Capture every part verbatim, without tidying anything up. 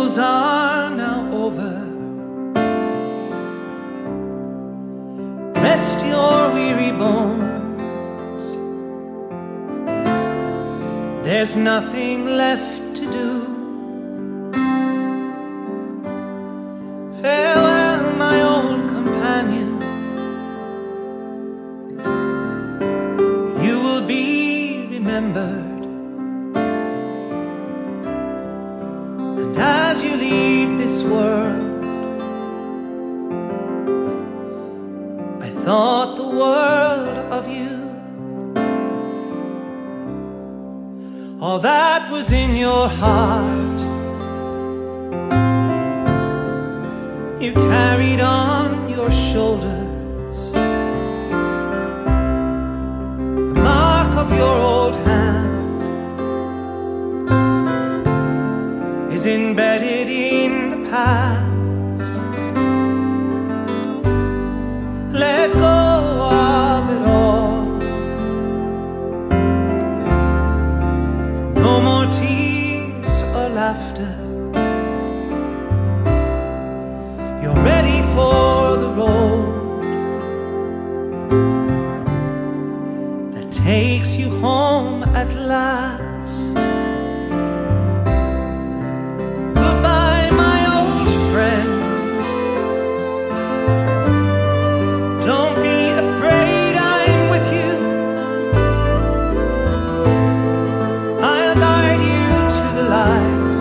troubles are now over. Rest your weary bones. There's nothing left to do. Farewell, my old companion. You will be remembered. And as you leave this world, I thought the world of you. All that was in your heart, you carried on your shoulders. The mark of your old hand is embedded in the past. Let go of it all. No more tears or laughter. You're ready for the road that takes you home at last. Goodbye, my old friend. Don't be afraid, I'm with you. I'll guide you to the light.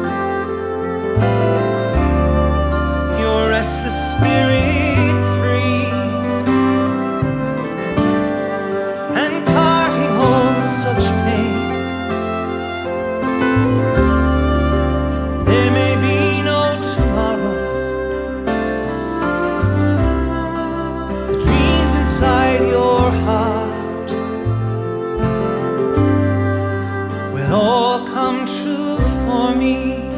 Your restless spirit free, and parting holds such pain. There may be no tomorrow. The dreams inside your heart will all come true for me.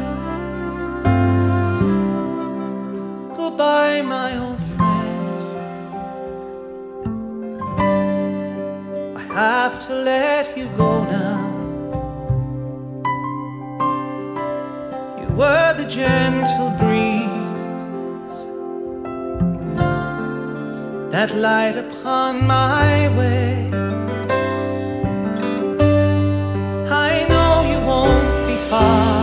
Goodbye, my old friend. I have to let you go now. You were the gentle breeze that light upon my way. I know you won't be far.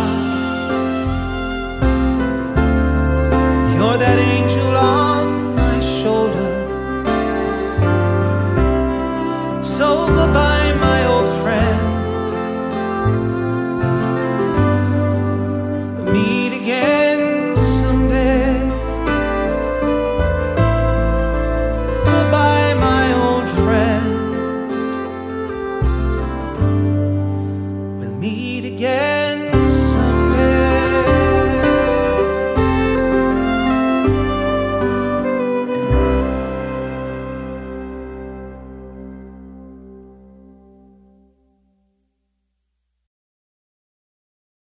You're that angel on my shoulder. So goodbye.